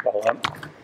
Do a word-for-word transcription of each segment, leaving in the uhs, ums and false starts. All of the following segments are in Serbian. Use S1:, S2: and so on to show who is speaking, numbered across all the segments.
S1: Hvala.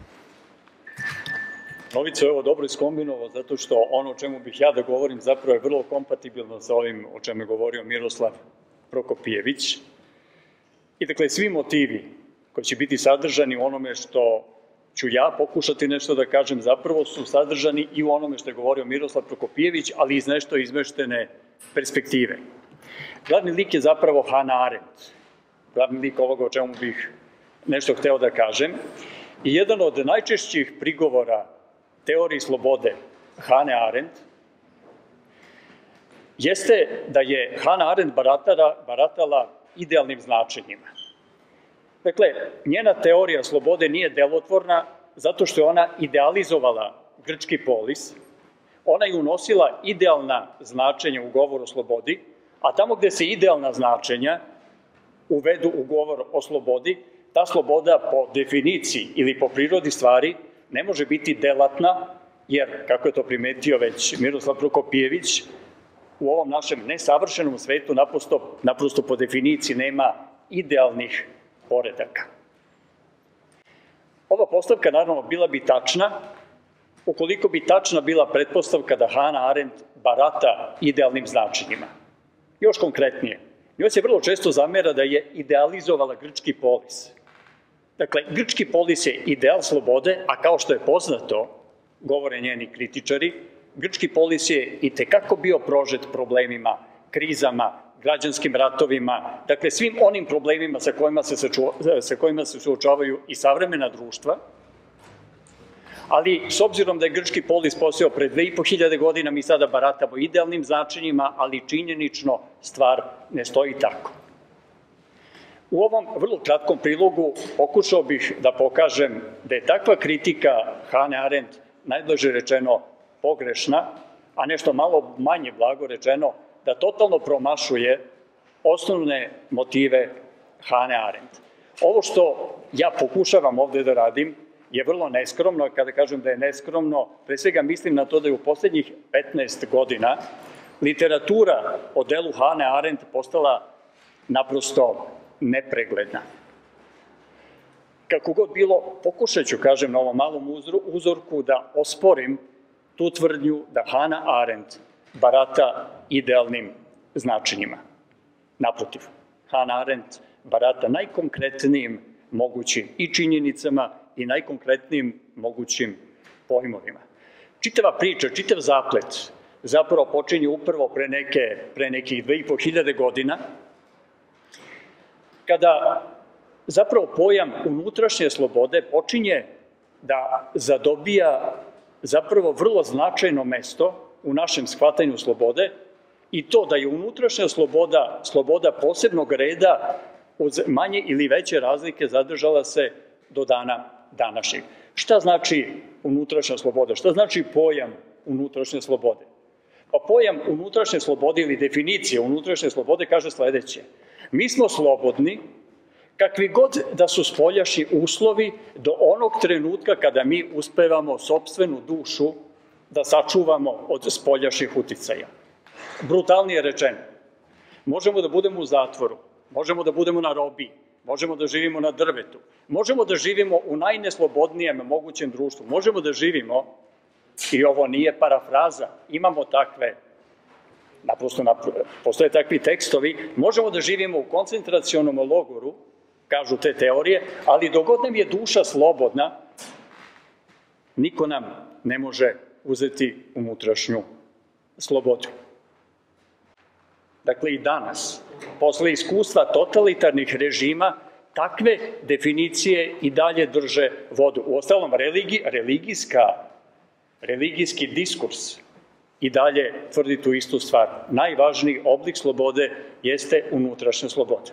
S1: Novicu je ovo dobro iskombinovao zato što ono o čemu bih ja da govorim zapravo je vrlo kompatibilno sa ovim o čemu je govorio Miroslav Prokopijević. I dakle, svi motivi koji će biti sadržani u onome što ću ja pokušati nešto da kažem zapravo su sadržani i u onome što je govorio Miroslav Prokopijević, ali iz nešto izmeštene perspektive. Glavni lik je zapravo Hannah Arendt, glavni lik ovoga o čemu bih nešto hteo da kažem. I jedan od najčešćih prigovora teoriji slobode Hannah Arendt jeste da je Hannah Arendt baratala, baratala idealnim značenjima. Dakle, njena teorija slobode nije delotvorna zato što je ona idealizovala grčki polis, ona je unosila idealna značenja u govor o slobodi, a tamo gde se idealna značenja uvedu u govor o slobodi, ta sloboda po definiciji ili po prirodi stvari ne može biti delatna, jer, kako je to primetio već Miroslav Prokopijević, u ovom našem nesavršenom svetu naprosto, naprosto po definiciji nema idealnih poredaka. Ova postavka naravno bila bi tačna, ukoliko bi tačna bila pretpostavka da Hannah Arendt barata idealnim značenjima. Još konkretnije, njoj se vrlo često zamera da je idealizovala grčki polis. Dakle, grčki polis je ideal slobode, a kao što je poznato, govore njeni kritičari, grčki polis je i tekako bio prožet problemima, krizama, građanskim ratovima, dakle svim onim problemima sa kojima se, sa kojima se suočavaju i savremena društva, ali s obzirom da je grčki polis postojao pre dve i po hiljade godina, mi sada baratamo idealnim značenjima, ali činjenično stvar ne stoji tako. U ovom vrlo kratkom prilogu pokušao bih da pokažem da je takva kritika Hannah Arendt najblaže rečeno pogrešna, a nešto malo manje blago rečeno da totalno promašuje osnovne motive Hannah Arendt. Ovo što ja pokušavam ovde da radim je vrlo neskromno, a kada kažem da je neskromno, pre svega mislim na to da je u poslednjih petnaest godina literatura o delu Hannah Arendt postala naprosto nepregledna. Kako god bilo, pokušat ću, kažem, na ovom malom uzorku da osporim tu tvrdnju da Hannah Arendt barata idealnim značenjima. Naprotiv, Hannah Arendt barata najkonkretnijim mogućim i činjenicama i najkonkretnijim mogućim pojmovima. Čitava priča, čitav zaplet zapravo počinje upravo pre, neke, pre nekih dve i po hiljade godina, kada zapravo pojam unutrašnje slobode počinje da zadobija zapravo vrlo značajno mesto u našem shvatanju slobode i to da je unutrašnja sloboda, sloboda posebnog reda uz manje ili veće razlike zadržala se do dana današnjeg. Šta znači unutrašnja sloboda? Šta znači pojam unutrašnje slobode? Pa pojam unutrašnje slobode ili definicija unutrašnje slobode kaže sledeće. Mi smo slobodni kakvi god da su spoljašnji uslovi do onog trenutka kada mi uspevamo sopstvenu dušu da sačuvamo od spoljašnjih uticaja. Brutalnije rečeno, možemo da budemo u zatvoru, možemo da budemo na robiji, možemo da živimo na drvetu, možemo da živimo u najneslobodnijem mogućem društvu, možemo da živimo, i ovo nije parafraza, imamo takve, naprosto postoje takvi tekstovi, možemo da živimo u koncentracionom logoru, kažu te teorije, ali dok god nam je duša slobodna, niko nam ne može uzeti unutrašnju slobodu. Dakle, i danas, posle iskustva totalitarnih režima, takve definicije i dalje drže vodu. Uostalom, religijska, religijski diskurs i dalje tvrdi tu istu stvar. Najvažniji oblik slobode jeste unutrašnja sloboda.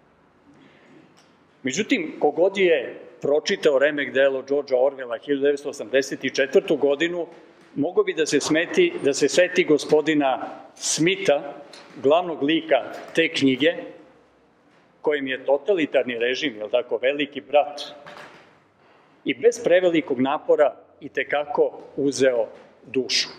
S1: Međutim, kogod je pročitao remek delo Georgea Orwella hiljadu devetsto osamdeset četvrtu. godinu, mogo bi da se, smeti, da se seti gospodina Smitha, glavnog lika te knjige, kojim je totalitarni režim, je li tako, veliki brat, i bez prevelikog napora i tekako uzeo dušu.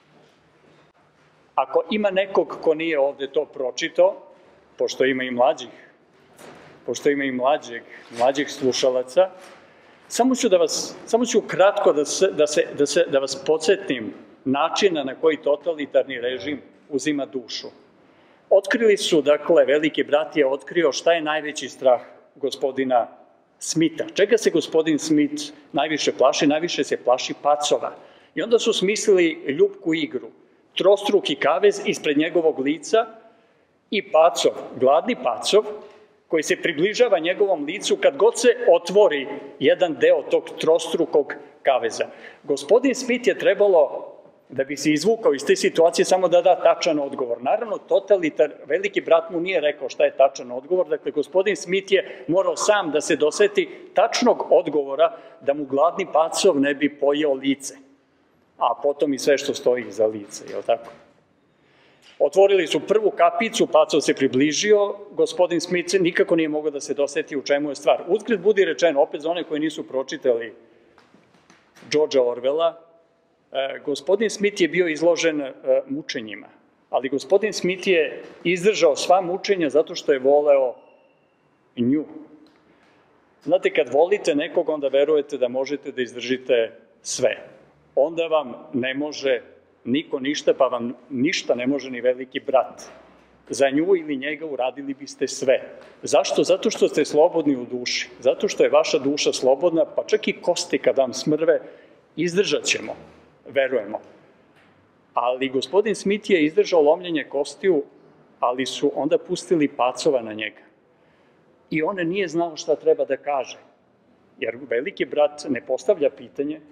S1: Ako ima nekog ko nije ovde to pročitao, pošto ima i mlađih, pošto ima i mlađeg, mlađih slušalaca, Samo ću da vas, samo ću kratko da, se, da, se, da, se, da vas podsjetim načina na koji totalitarni režim uzima dušu. Otkrili su, dakle, veliki brat je otkrio šta je najveći strah gospodina Smitha. Čega se gospodin Smith najviše plaši? Najviše se plaši pacova. I onda su smislili ljupku igru. Trostruki kavez ispred njegovog lica i pacov, gladni pacov, koji se približava njegovom licu kad god se otvori jedan deo tog trostrukog kaveza. Gospodin Smith je trebalo, da bi se izvukao iz te situacije, samo da da tačan odgovor. Naravno, totalitar, veliki brat mu nije rekao šta je tačan odgovor, dakle, gospodin Smith je morao sam da se doseti tačnog odgovora da mu gladni pacov ne bi pojeo lice, a potom i sve što stoji iza lice, je li tako? Otvorili su prvu kapicu, pacov se približio, gospodin Smith nikako nije mogao da se doseti u čemu je stvar. Uzgred budi rečeno, opet za one koji nisu pročitali Georgea Orwella, gospodin Smith je bio izložen mučenjima, ali gospodin Smith je izdržao sva mučenja zato što je voleo nju. Znate, kad volite nekog, onda verujete da možete da izdržite sve. Onda vam ne može niko ništa, pa vam ništa ne može ni veliki brat. Za nju ili njega uradili biste sve. Zašto? Zato što ste slobodni u duši. Zato što je vaša duša slobodna, pa čak i kosti kad vam smrve, izdržat ćemo, verujemo. Ali gospodin Smith je izdržao lomljenje kostiju, ali su onda pustili pacova na njega. I on nije znao šta treba da kaže, jer veliki brat ne postavlja pitanje,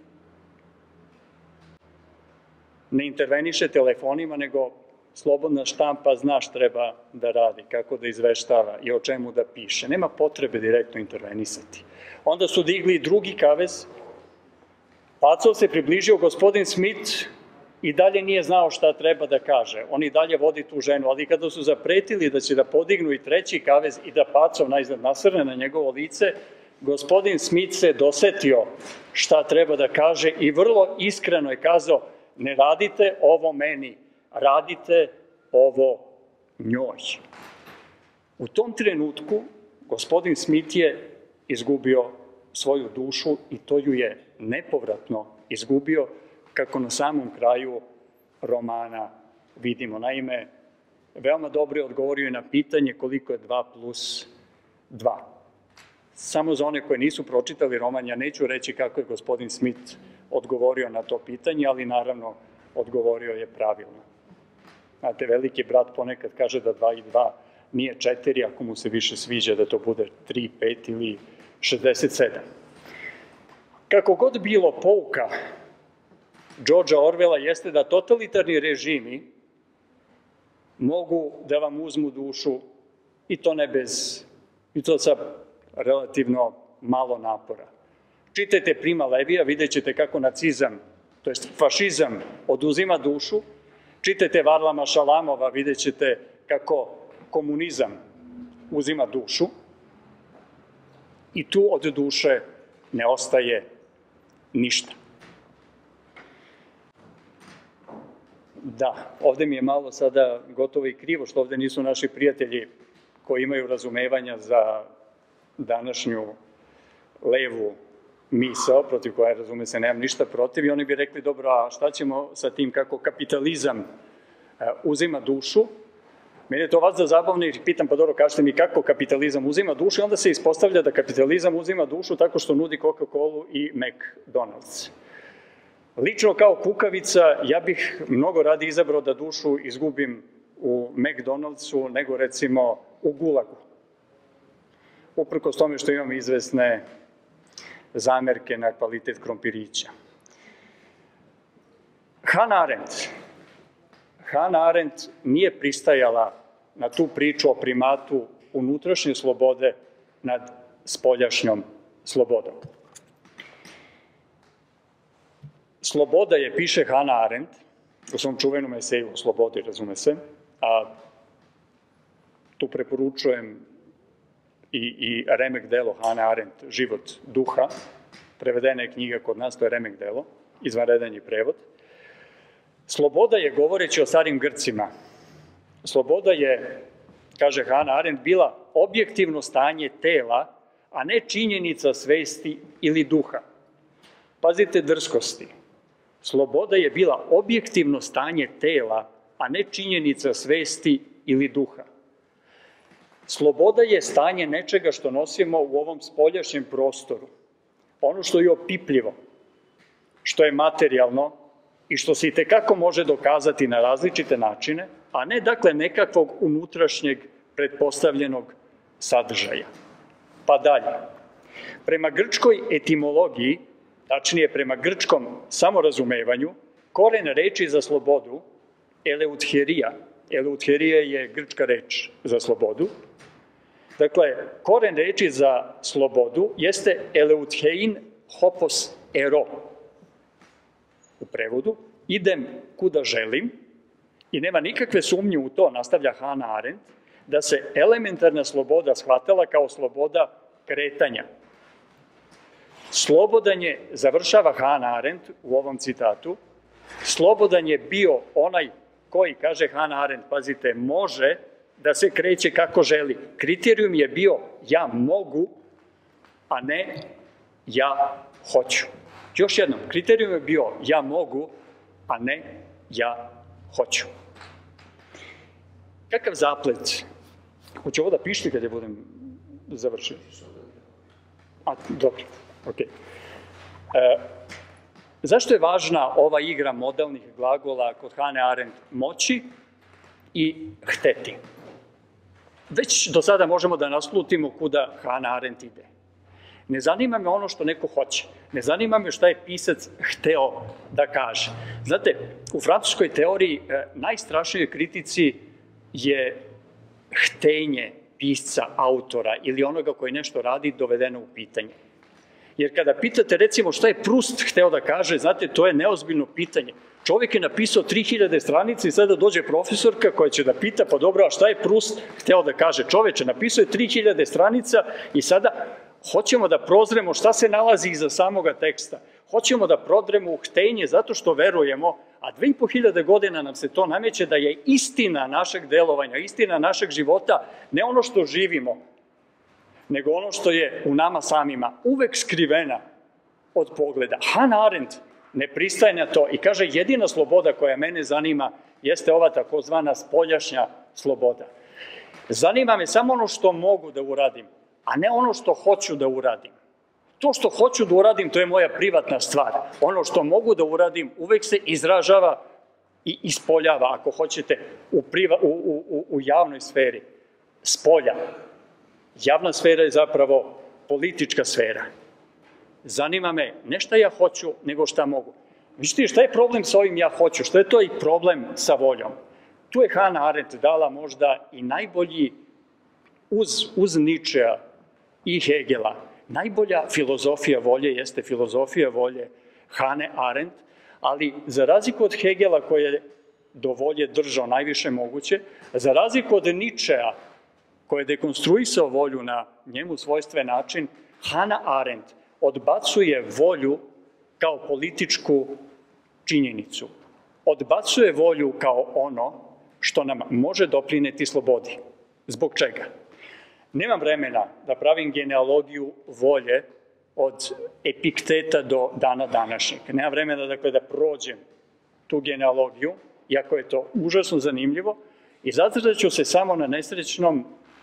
S1: ne interveniše telefonima, nego slobodna štampa zna šta treba da radi, kako da izveštava i o čemu da piše. Nema potrebe direktno intervenisati. Onda su digli drugi kavez, pacov se približio, gospodin Smith i dalje nije znao šta treba da kaže. On i dalje vodi tu ženu, ali kada su zapretili da će da podignu i treći kavez i da pacov najzad nasrne na njegovo lice, gospodin Smith se dosetio šta treba da kaže i vrlo iskreno je kazao: ne radite ovo meni, radite ovo njoj. U tom trenutku gospodin Smith je izgubio svoju dušu i to ju je nepovratno izgubio, kako na samom kraju romana vidimo. Naime, veoma dobro je odgovorio i na pitanje koliko je dva plus dva. Samo za one koje nisu pročitali roman, ja neću reći kako je gospodin Smith odgovorio na to pitanje, ali naravno odgovorio je pravilno. Znate, veliki brat ponekad kaže da dva i dva nije četiri, ako mu se više sviđa da to bude tri, pet ili šezdeset sedam. Kako god bilo, pouka Georgea Orwella jeste da totalitarni režimi mogu da vam uzmu dušu i to ne bez, i to sa relativno malo napora. Čitajte Prima Levija, vidjet ćete kako nacizam, to jest fašizam, oduzima dušu. Čitajte Varlama Šalamova, vidjet ćete kako komunizam uzima dušu. I tu od duše ne ostaje ništa. Da, ovde mi je malo sada gotovo i krivo što ovde nisu naši prijatelji koji imaju razumevanja za današnju levu misao, protiv koja, razume se, nemam ništa protiv, i oni bi rekli: dobro, a šta ćemo sa tim kako kapitalizam uzima dušu? Mene je to vas da zabavno i pitam: pa dobro, kažete mi kako kapitalizam uzima dušu? I onda se ispostavlja da kapitalizam uzima dušu tako što nudi Coca-Colu i McDonald's. Lično kao kukavica, ja bih mnogo radi izabrao da dušu izgubim u McDonald'su nego recimo u Gulagu. Uprkos tome što imam izvesne zamerke na kvalitet krompirića. Hannah Arendt. Hannah Arendt nije pristajala na tu priču o primatu unutrašnje slobode nad spoljašnjom slobodom. Sloboda je, piše Hannah Arendt, u svom čuvenom eseju o slobodi, razume se, a tu preporučujem i, i remek delo Hannah Arendt, Život duha, prevedena je knjiga kod nas, to je remek delo, izvanredan je prevod. Sloboda je, govoreći o starim Grcima, sloboda je, kaže Hannah Arendt, bila objektivno stanje tela a ne činjenica svesti ili duha. Pazite drskosti. Sloboda je bila objektivno stanje tela, a ne činjenica svesti ili duha. Sloboda je stanje nečega što nosimo u ovom spoljašnjem prostoru. Ono što je opipljivo, što je materijalno i što se itekako može dokazati na različite načine, a ne dakle nekakvog unutrašnjeg pretpostavljenog sadržaja. Pa dalje. Prema grčkoj etimologiji, tačnije prema grčkom samorazumevanju, koren reči za slobodu, eleutherija, eleutherija je grčka reč za slobodu, dakle, koren reči za slobodu jeste eleuthein hopos ero. U prevodu, idem kuda želim, i nema nikakve sumnje u to, nastavlja Hannah Arendt, da se elementarna sloboda shvatala kao sloboda kretanja. Slobodan je, završava Hannah Arendt u ovom citatu, slobodan je bio onaj koji, kaže Hannah Arendt, pazite, može da se kreće kako želi. Kriterijum je bio ja mogu, a ne ja hoću. Još jednom, kriterijum je bio ja mogu, a ne ja hoću. Kakav zaplet? Hoću ovo da pišti kada budem završio? A, dobro, okej. E, zašto je važna ova igra modalnih glagola kod Hannah Arendt? Moći i hteti. Već do sada možemo da naslutimo kuda Hannah Arendt ide. Ne zanima me ono što neko hoće. Ne zanima me šta je pisac hteo da kaže. Znate, u francuskoj teoriji najstrašnijoj kritici je htenje pisca, autora ili onoga koji nešto radi dovedeno u pitanje. Jer kada pitate, recimo, šta je Proust hteo da kaže, znate, to je neozbiljno pitanje. Čovjek je napisao tri hiljade stranica i sada dođe profesorka koja će da pita, pa dobro, a šta je Proust hteo da kaže? Čoveče, napisao je tri hiljade stranica i sada hoćemo da prozremo šta se nalazi iza samoga teksta. Hoćemo da prodremo u htenje zato što verujemo, a dve i po hiljade godina nam se to nameće da je istina našeg delovanja, istina našeg života, ne ono što živimo, nego ono što je u nama samima, uvek skrivena od pogleda. Hannah Arendt ne pristaje na to i kaže jedina sloboda koja mene zanima jeste ova takozvana spoljašnja sloboda. Zanima me samo ono što mogu da uradim, a ne ono što hoću da uradim. To što hoću da uradim, to je moja privatna stvar. Ono što mogu da uradim uvek se izražava i ispoljava, ako hoćete, u, priva, u, u, u javnoj sferi. Spolja. Javna sfera je zapravo politička sfera. Zanima me ne šta ja hoću, nego šta mogu. Vidite, šta je problem sa ovim ja hoću? Šta je to i problem sa voljom? Tu je Hannah Arendt dala možda i najbolji, uz, uz Ničea i Hegela, najbolja filozofija volje jeste filozofija volje Hannah Arendt, ali za razliku od Hegela koji je do volje držao najviše moguće, za razliku od Ničea koji je dekonstruisao volju na njemu svojstven način, Hannah Arendt odbacuje volju kao političku činjenicu. Odbacuje volju kao ono što nam može doprineti slobodi. Zbog čega? Nemam vremena da pravim genealogiju volje od Epikteta do dana današnjeg. Nemam vremena dakle, da prođem tu genealogiju, iako je to užasno zanimljivo, i zadržat ću se samo na nesrećnom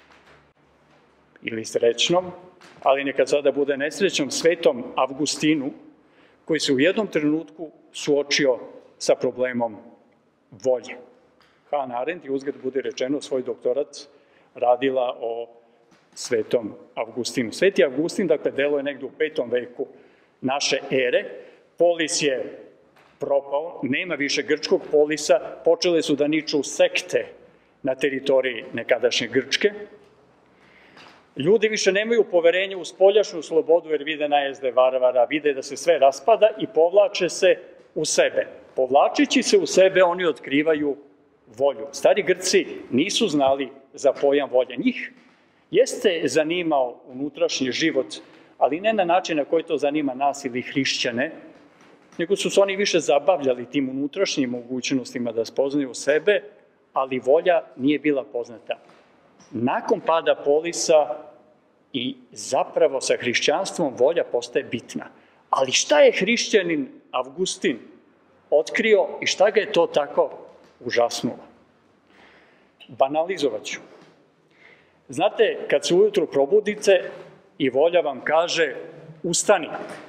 S1: ili srećnom, ali neka sada bude nesrećnom, svetom Avgustinu, koji se u jednom trenutku suočio sa problemom volje. Hannah Arendt je, uzgled bude rečeno, svoj doktorat radila o svetom Avgustinu. Sveti Avgustin, dakle, delo je negde u petom veku naše ere. Polis je propao, nema više grčkog polisa, počele su da niču sekte na teritoriji nekadašnje Grčke. Ljudi više nemaju poverenja u spoljašnju slobodu jer vide najezde varvara, vide da se sve raspada i povlače se u sebe. Povlačeći se u sebe, oni otkrivaju volju. Stari Grci nisu znali za pojam volje. Njih jeste zanimao unutrašnji život, ali ne na način na koji to zanima nas ili hrišćane, nego su se oni više zabavljali tim unutrašnjim mogućnostima da spoznaju sebe, ali volja nije bila poznata. Nakon pada polisa i zapravo sa hrišćanstvom volja postaje bitna. Ali šta je hrišćanin Avgustin otkrio i šta ga je to tako užasnulo? Banalizovat ću. Znate, kad se ujutru probudite i volja vam kaže ustani,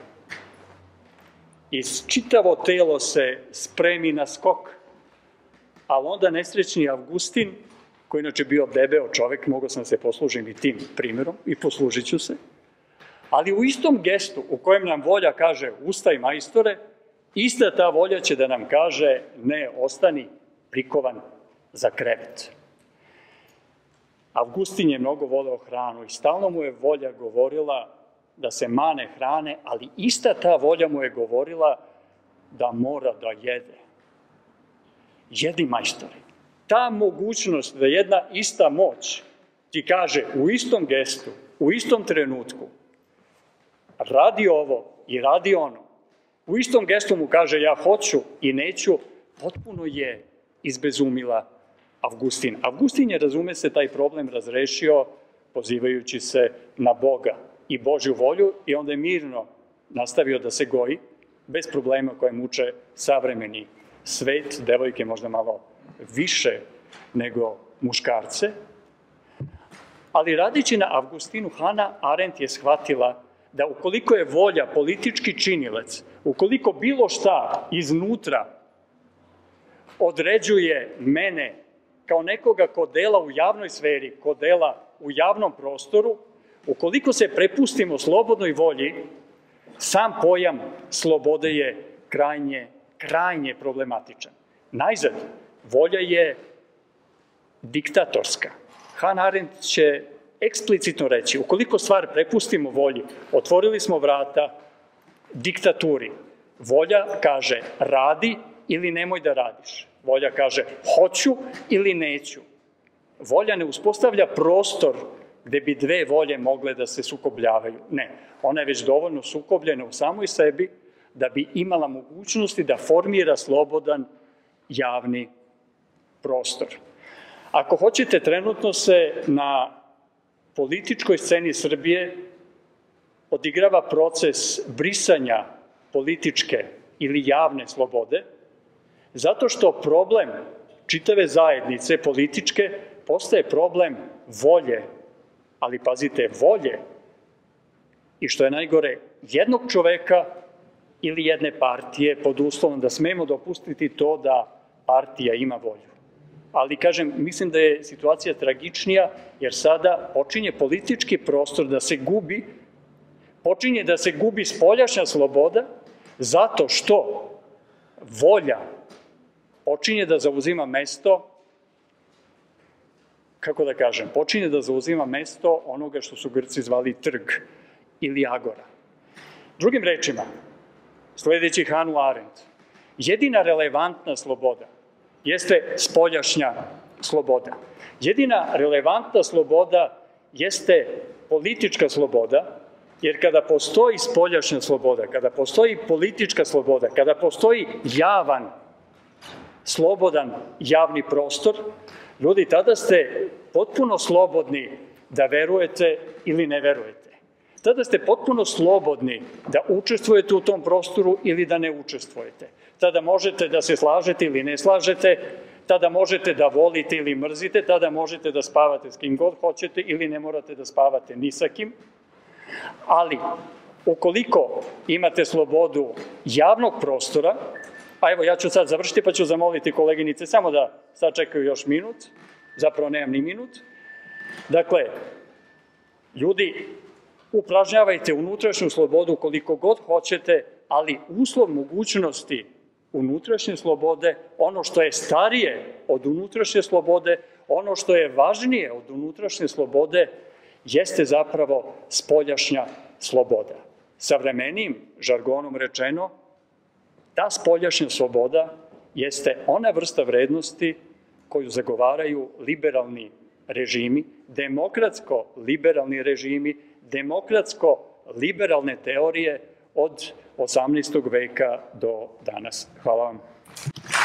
S1: i čitavo telo se spremi na skok, ali onda nesrećni Avgustin, koji inače bio debeo čovek, mogao sam se poslužiti i tim primjerom i poslužit ću se, ali u istom gestu u kojem nam volja kaže ustaj majstore, ista ta volja će da nam kaže ne, ostani prikovan za krevet. Avgustin je mnogo voleo hranu i stalno mu je volja govorila da se mane hrane, ali ista ta volja mu je govorila da mora da jede. Jedi, majstore. Ta mogućnost da jedna ista moć ti kaže u istom gestu, u istom trenutku, radi ovo i radi ono, u istom gestu mu kaže ja hoću i neću, potpuno je izbezumila Avgustin. Avgustin je, razume se, taj problem razrešio pozivajući se na Boga i Božju volju i onda je mirno nastavio da se goji, bez problema koje muče savremeni svet, devojke možda malo više nego muškarce. Ali radići na Avgustinu, Hana Arendt je shvatila da ukoliko je volja politički činilac, ukoliko bilo šta iznutra određuje mene kao nekoga ko dela u javnoj sferi, ko dela u javnom prostoru, ukoliko se prepustimo slobodnoj volji, sam pojam slobode je krajnje, krajnje problematičan. Najzad, volja je diktatorska. Hannah Arendt će eksplicitno reći, ukoliko stvar prepustimo volji, otvorili smo vrata diktaturi. Volja kaže radi ili nemoj da radiš. Volja kaže hoću ili neću. Volja ne uspostavlja prostor gde bi dve volje mogle da se sukobljavaju. Ne, ona je već dovoljno sukobljena u samoj sebi da bi imala mogućnosti da formira slobodan javni prostor. Ako hoćete, trenutno se na političkoj sceni Srbije odigrava proces brisanja političke ili javne slobode, zato što problem čitave zajednice političke postaje problem volje, ali pazite, volje i što je najgore, jednog čoveka ili jedne partije, pod uslovom da smemo dopustiti to da partija ima volju. Ali, kažem, mislim da je situacija tragičnija, jer sada počinje politički prostor da se gubi, počinje da se gubi spoljašnja sloboda, zato što volja počinje da zauzima mesto, kako da kažem, počinje da zauzima mesto onoga što su Grci zvali trg ili agora. Drugim rečima, sledeći Hannah Arendt, jedina relevantna sloboda jeste spoljašnja sloboda. Jedina relevantna sloboda jeste politička sloboda, jer kada postoji spoljašnja sloboda, kada postoji politička sloboda, kada postoji javan, slobodan javni prostor, ljudi, tada ste potpuno slobodni da verujete ili ne verujete. Tada ste potpuno slobodni da učestvujete u tom prostoru ili da ne učestvujete. Tada možete da se slažete ili ne slažete, tada možete da volite ili mrzite, tada možete da spavate s kim god hoćete ili ne morate da spavate ni sa kim. Ali, ukoliko imate slobodu javnog prostora, a evo ja ću sad završiti pa ću zamoliti koleginice samo da sad čekaju još minut, zapravo nemam ni minut. Dakle, ljudi, upražnjavajte unutrašnju slobodu koliko god hoćete, ali uslov mogućnosti unutrašnje slobode, ono što je starije od unutrašnje slobode, ono što je važnije od unutrašnje slobode, jeste zapravo spoljašnja sloboda. Savremenim žargonom rečeno, ta spoljašnja sloboda jeste ona vrsta vrednosti koju zagovaraju liberalni režimi, demokratsko-liberalni režimi, demokratsko-liberalne teorije od osamnaestog veka do danas. Hvala vam.